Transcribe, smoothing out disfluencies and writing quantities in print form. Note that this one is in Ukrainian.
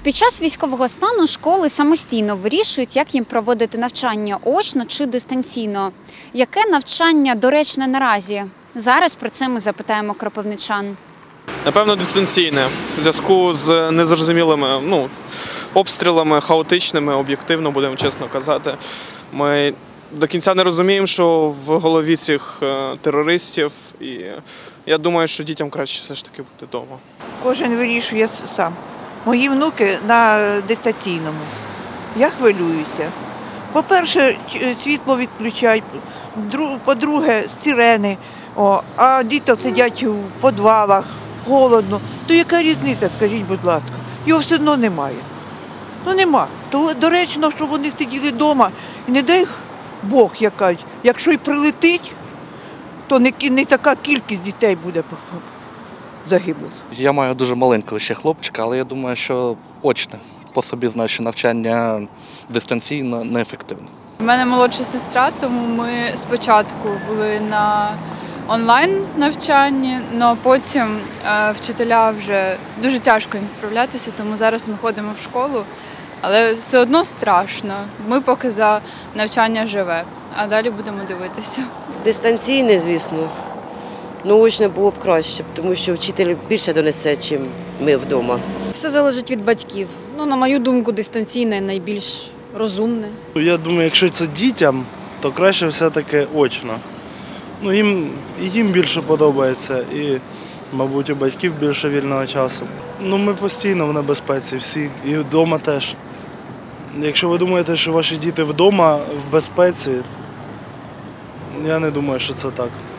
Під час військового стану школи самостійно вирішують, як їм проводити навчання – очно чи дистанційно. Яке навчання доречне наразі? Зараз про це ми запитаємо кропивничан. Напевно, дистанційне. В зв'язку з незрозумілими обстрілами, хаотичними, об'єктивно, будемо чесно казати. Ми до кінця не розуміємо, що в голові цих терористів. І я думаю, що дітям краще все ж таки бути вдома. Кожен вирішує сам. Мої внуки на дистанційному. Я хвилююся. По-перше, світло відключають, по-друге, сирени, а діти сидять у підвалах, холодно. То яка різниця, скажіть, будь ласка? Його все одно немає. Нема. То доречно, щоб вони сиділи вдома. І не дай Бог, якщо й прилетить, то не така кількість дітей буде загиблих. Я маю дуже маленького ще хлопчика, але я думаю, що очне. По собі знаю, що навчання дистанційно неефективне. У мене молодша сестра, тому ми спочатку були на онлайн-навчанні, але потім вчителя вже дуже тяжко їм справлятися, тому зараз ми ходимо в школу, але все одно страшно. Ми поки за навчання живе, а далі будемо дивитися. Дистанційне, звісно. Очне було б краще, тому що вчитель більше донесе, ніж ми вдома. Все залежить від батьків. На мою думку, дистанційне найбільш розумне. Я думаю, якщо це дітям, то краще все-таки очно. Їм більше подобається і, мабуть, у батьків більше вільного часу. Ми постійно в небезпеці всі, і вдома теж. Якщо ви думаєте, що ваші діти вдома в безпеці, я не думаю, що це так.